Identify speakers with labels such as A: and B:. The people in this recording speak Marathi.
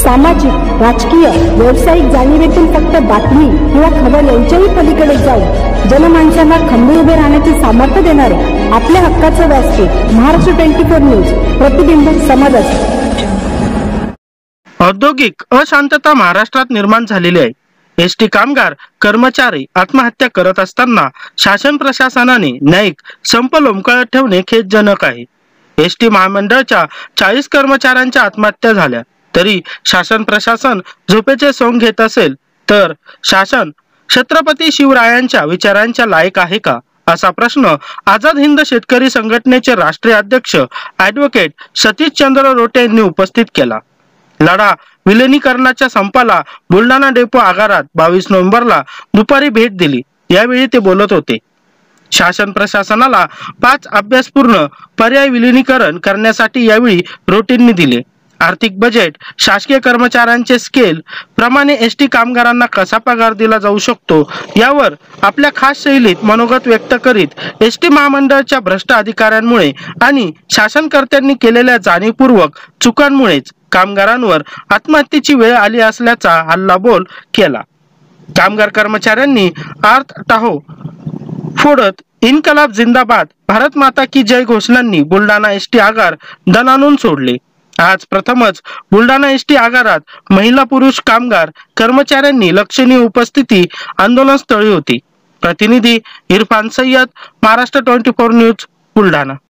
A: सामाजिक, राजकीय, व्यावसायिक जाणीवेतून फक्त बातमी किंवा खबर यांच्याही पलीकडे जाऊन जनमानसांना खंबीर उभे राहण्याचे सामर्थ्य देणारे आपल्या हक्काचं व्यासपीठ महाराष्ट्र 24 न्यूज, प्रतिबिंब समाजाचे.
B: औद्योगिक अशांतता महाराष्ट्रात निर्माण झालेली आहे. एसटी कामगार कर्मचारी आत्महत्या करत असताना शासन प्रशासनाने न्यायिक संप लोंबकळत ठेवणे खेदजनक आहे. एसटी महामंडळाच्या 40 कर्मचाऱ्यांच्या आत्महत्या झाल्या तरी शासन प्रशासन झोपेचे सोंग घेत असेल तर शासन छत्रपती शिवरायांच्या विचारांच्या लायक आहे का, असा प्रश्न आझाद हिंद शेतकरी संघटनेचे राष्ट्रीय अध्यक्ष ॲडव्होकेट सतीशचंद्र रोटे यांनी उपस्थित केला. लढा विलिनीकरणाच्या संपाला बुलढाणा डेपो आगारात 22 नोव्हेंबरला दुपारी भेट दिली. यावेळी ते बोलत होते. शासन प्रशासनाला 5 अभ्यासपूर्ण पर्याय विलिनीकरण करण्यासाठी यावेळी रोटेंनी दिले. आर्थिक बजेट, शासकीय कर्मचाऱ्यांचे स्केल प्रमाणे एसटी कामगारांना कसा पगार दिला जाऊ शकतो यावर आपल्या खास शैलीत मनोगत व्यक्त करीत एसटी महामंडळाच्या भ्रष्ट अधिकाऱ्यांमुळे आणि शासनकर्त्यांनी केलेल्या जाणीवपूर्वक चुकांमुळेच कामगारांवर आत्महत्येची वेळ आली असल्याचा हल्लाबोल केला. कामगार कर्मचाऱ्यांनी आर्त टाहो फोडत इन्कलाब जिंदाबाद, भारत माता की जय घोषणांनी बुलढाणा एसटी आगार दणाणून सोडले. आज प्रथमच बुलढाणा एसटी आगारात महिला पुरुष कामगार कर्मचाऱ्यांनी लक्षणीय उपस्थिती आंदोलनस्थळी होती. प्रतिनिधी इरफान सय्यद, महाराष्ट्र 24 न्यूज, बुलढाणा.